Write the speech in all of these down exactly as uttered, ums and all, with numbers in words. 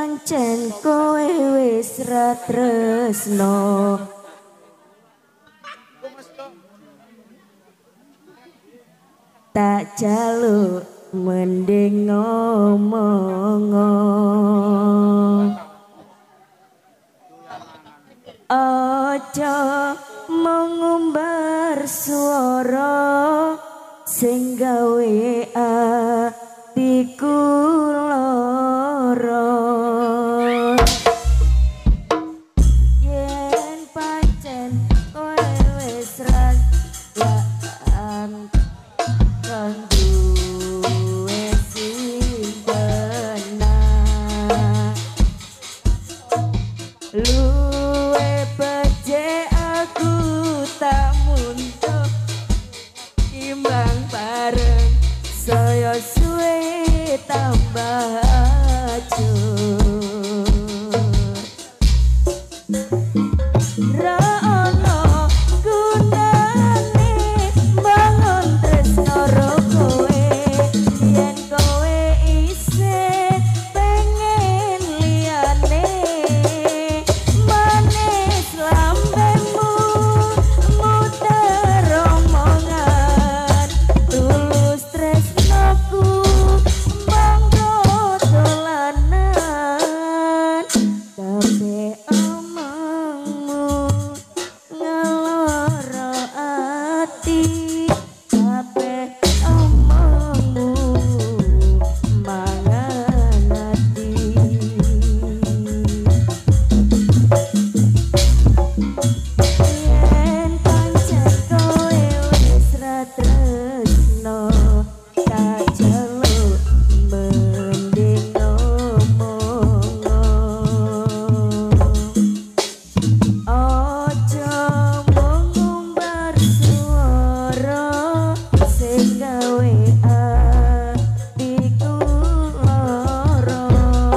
pancen kowe wis ra tresno tak jaluk mending ngomong aja mengumbar suara sing gawe atiku lara yen pancen kowe wis rasan kan duwe simpenan luwe becik aku tak muntuk timbang bareng saya suwe tambah acur ra ono gunane bangun tresno ro kowe yen kowe isih pengen liyane manis lambemu muter omongan tulus tresnoku monggo dolanan tapi omongmu ngeloro ati tapi omongmu mangan ati yen pancen kowe wis ra tresno tak jaluk mending ngomong aja mengumbar suara sing gawe atiku lara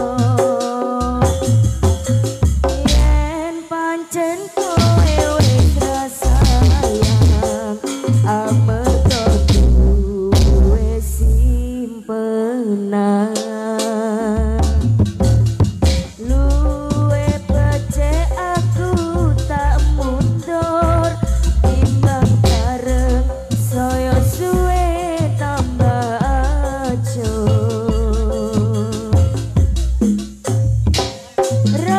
yen pancen kowe wis ra sayang amarga duwe simpenan luwe becik aku tak mundur timbang bareng saya suwe tambah acur